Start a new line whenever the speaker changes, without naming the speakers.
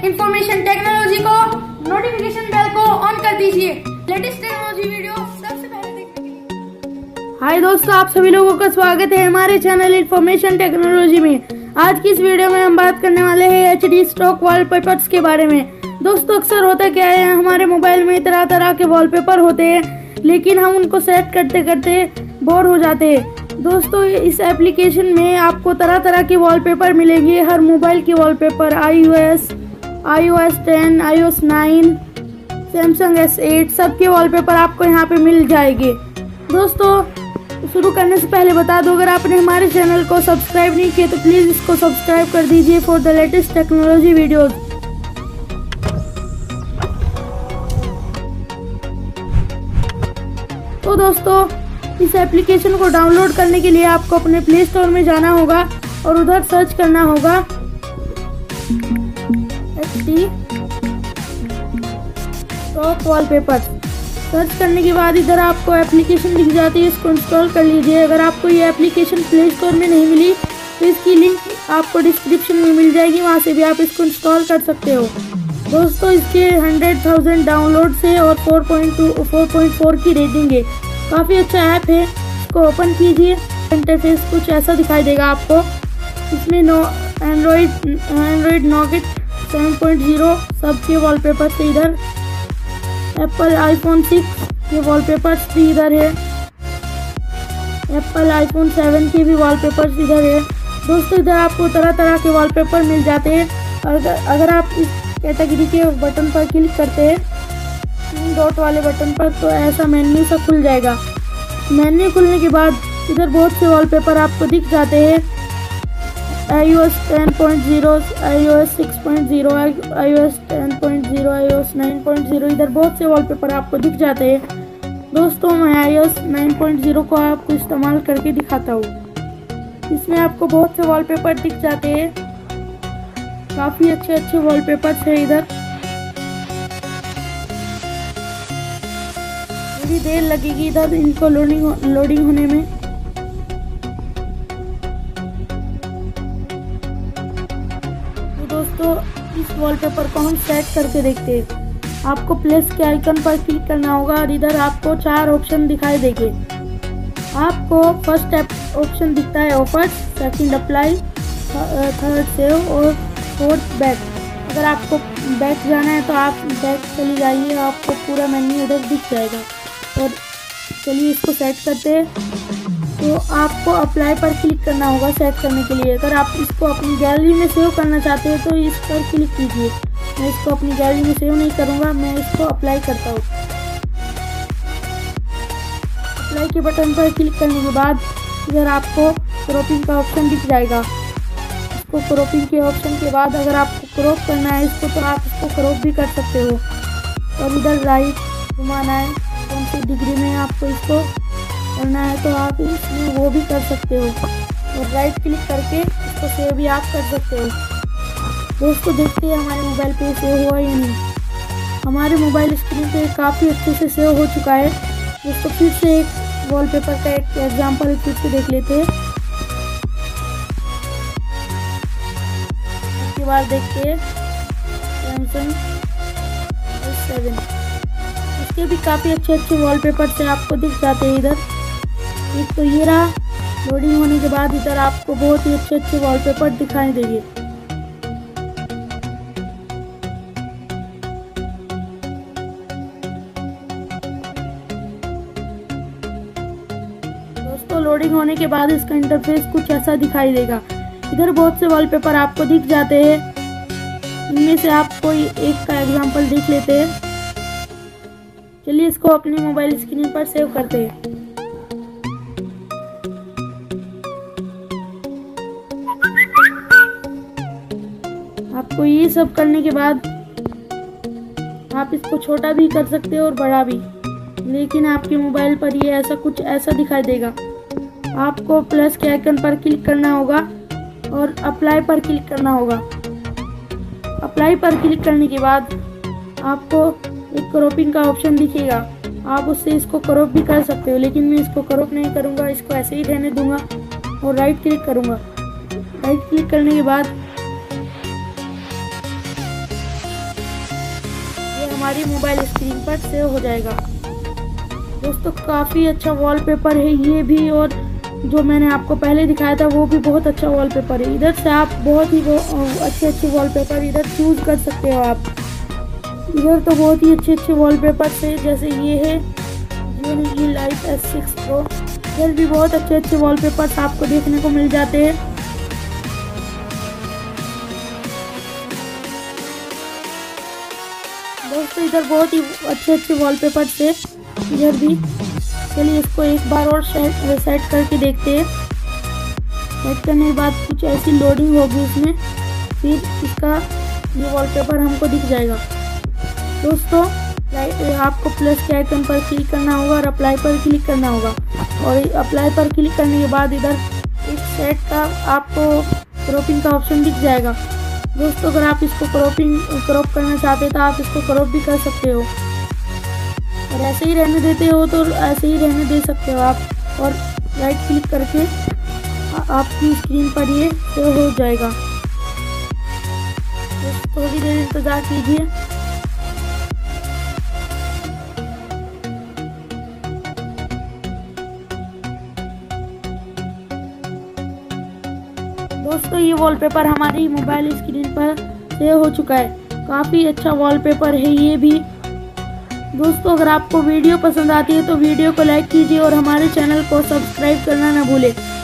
Information technology को notification bell को on कर दीजिए लेटेस्ट टेक्नोलॉजी वीडियो सबसे पहले देखने के लिए। हाय दोस्तों, आप सभी लोगों का स्वागत है हमारे चैनल इंफॉर्मेशन टेक्नोलॉजी में। आज की इस वीडियो में हम बात करने वाले हैं HD स्टॉक वॉलपेपर्स के बारे में। दोस्तों, अक्सर होता क्या है, हमारे मोबाइल में तरह तरह के वॉलपेपर होते हैं, लेकिन हम उनको सेट करते करते बोर हो जाते हैं। दोस्तों, इस एप्लीकेशन में आपको तरह तरह के वॉलपेपर मिलेंगे। हर मोबाइल के wallpaper iOS 10, iOS 9, Samsung S8 सबके वॉलपेपर आपको यहाँ पे मिल जाएंगे। दोस्तों, शुरू करने से पहले बता दो, अगर आपने हमारे चैनल को सब्सक्राइब नहीं किया तो प्लीज़ इसको सब्सक्राइब कर दीजिए for the latest technology videos. तो दोस्तों, इस एप्लीकेशन को डाउनलोड करने के लिए आपको अपने प्ले स्टोर में जाना होगा और उधर सर्च करना होगा HD स्टॉक वॉलपेपर। सर्च करने के बाद इधर आपको एप्लीकेशन दिख जाती है, इसको इंस्टॉल कर लीजिए। अगर आपको ये एप्लीकेशन प्ले स्टोर में नहीं मिली तो इसकी लिंक आपको डिस्क्रिप्शन में मिल जाएगी, वहाँ से भी आप इसको इंस्टॉल कर सकते हो। दोस्तों, इसके 100,000 डाउनलोड है और 4.4 की रेटिंग है। काफ़ी अच्छा ऐप है, इसको ओपन कीजिए। इंटरफेस कुछ ऐसा दिखाई देगा आपको। इसमें एंड्रॉयड नोगेट 7.0 सबके वॉलपेपर से इधर, एप्पल iPhone 6 के वॉलपेपर्स भी इधर है, एप्पल iPhone 7 के भी वॉलपेपर्स इधर है। दोस्तों, इधर आपको तरह तरह के वॉलपेपर मिल जाते हैं। अगर आप इस कैटेगरी के बटन पर क्लिक करते हैं, 3 डॉट वाले बटन पर, तो ऐसा मेन्यू सा खुल जाएगा। मेन्यू खुलने के बाद इधर बहुत से वॉलपेपर आपको दिख जाते हैं। iOS 10.0, iOS 6.0, iOS 10.0, iOS 9.0, इधर बहुत से वॉलपेपर आपको दिख जाते हैं। दोस्तों, मैं iOS 9.0 को आपको इस्तेमाल करके दिखाता हूँ। इसमें आपको बहुत से वॉलपेपर दिख जाते हैं, काफ़ी अच्छे अच्छे वॉलपेपर्स है इधर। थोड़ी देर लगेगी इधर इनको लोडिंग होने में। तो दोस्तों, इस वॉलपेपर को हम सेट करके देखते हैं। आपको प्लस के आइकन पर क्लिक करना होगा और इधर आपको 4 ऑप्शन दिखाई देंगे। आपको फर्स्ट ऑप्शन दिखता है offers, second apply, third save और फोर्थ बैक। अगर आपको बैक जाना है तो आप बैक चली जाइए, आपको पूरा मेन्यू इधर दिख जाएगा। और चलिए इसको सेट करते हैं। तो आपको अप्लाई पर क्लिक करना होगा सेट करने के लिए। अगर आप इसको अपनी गैलरी में सेव करना चाहते हैं तो इस पर क्लिक कीजिए। मैं इसको अपनी गैलरी में सेव नहीं करूँगा, मैं इसको अप्लाई करता हूँ। अप्लाई के बटन पर क्लिक करने के बाद इधर आपको क्रॉपिंग का ऑप्शन दिख जाएगा। इसको क्रॉपिंग के ऑप्शन के बाद अगर आपको क्रॉप करना है इसको, तो आप इसको क्रॉप भी कर सकते हो। और इधर राइट घुमाना है, कौन सी डिग्री में आपको इसको करना है तो आप इसमें वो भी कर सकते हो। और राइट क्लिक करके इसको सेव भी आप कर सकते हो। दोस्तों, देखते हैं हमारे मोबाइल पे सेव हुआ या नहीं। हमारे मोबाइल स्क्रीन पे काफ़ी अच्छे से सेव हो चुका है। दोस्तों, फिर से एक वॉलपेपर का एक एग्जाम्पल फिर से देख लेते हैं। इसके बाद देखते हैं Samsung S7, इसके भी काफ़ी अच्छे अच्छे वॉलपेपर से आपको दिख जाते हैं इधर। एक तो ये रहा, लोडिंग होने के बाद इधर आपको बहुत ही अच्छे अच्छे वॉलपेपर दिखाई देंगे। दोस्तों, लोडिंग होने के बाद इसका इंटरफेस कुछ ऐसा दिखाई देगा। इधर बहुत से वॉलपेपर आपको दिख जाते हैं, इनमें से आप कोई एक का एग्जांपल देख लेते हैं। चलिए इसको अपनी मोबाइल स्क्रीन पर सेव करते हैं। आपको ये सब करने के बाद आप इसको छोटा भी कर सकते हो और बड़ा भी, लेकिन आपके मोबाइल पर ये ऐसा कुछ ऐसा दिखाई देगा। आपको प्लस के आइकन पर क्लिक करना होगा और अप्लाई पर क्लिक करना होगा। अप्लाई पर क्लिक करने के बाद आपको एक क्रॉपिंग का ऑप्शन दिखेगा, आप उससे इसको क्रॉप भी कर सकते हो, लेकिन मैं इसको क्रॉप नहीं करूँगा, इसको ऐसे ही रहने दूंगा और राइट क्लिक करूँगा। राइट क्लिक करने के बाद हमारी मोबाइल स्क्रीन पर सेव हो जाएगा। दोस्तों काफ़ी अच्छा वॉलपेपर है ये भी, और जो मैंने आपको पहले दिखाया था वो भी बहुत अच्छा वॉलपेपर है। इधर से आप बहुत ही अच्छे वॉलपेपर इधर चूज़ कर सकते हो आप। इधर तो बहुत ही अच्छे वॉलपेपर है, जैसे ये है Realme Light S6 Pro। इधर भी बहुत अच्छे वॉलपेपर्स आपको देखने को मिल जाते हैं। दोस्तों इधर बहुत ही अच्छे वॉलपेपर्स है इधर भी। चलिए इसको एक बार और सेट करके देखते हैं। सेट करने के बाद कुछ ऐसी लोडिंग होगी इसमें, फिर इसका ये वॉलपेपर हमको दिख जाएगा। दोस्तों आपको प्लस के आइकन पर क्लिक करना होगा और अप्लाई पर क्लिक करना होगा, और अप्लाई पर क्लिक करने के बाद इधर एक सेट का आपको क्रॉपिंग का ऑप्शन दिख जाएगा। दोस्तों अगर आप इसको क्रॉप करना चाहते हैं तो आप इसको क्रॉप भी कर सकते हो, और ऐसे ही रहने देते हो तो ऐसे ही रहने दे सकते हो आप, और राइट क्लिक करके आपकी स्क्रीन पर ये सेव हो जाएगा। थोड़ी देर इंतज़ार कीजिए। दोस्तों ये वॉलपेपर हमारी मोबाइल स्क्रीन पर सेव हो चुका है। काफ़ी अच्छा वॉलपेपर है ये भी। दोस्तों अगर आपको वीडियो पसंद आती है तो वीडियो को लाइक कीजिए और हमारे चैनल को सब्सक्राइब करना ना भूलें।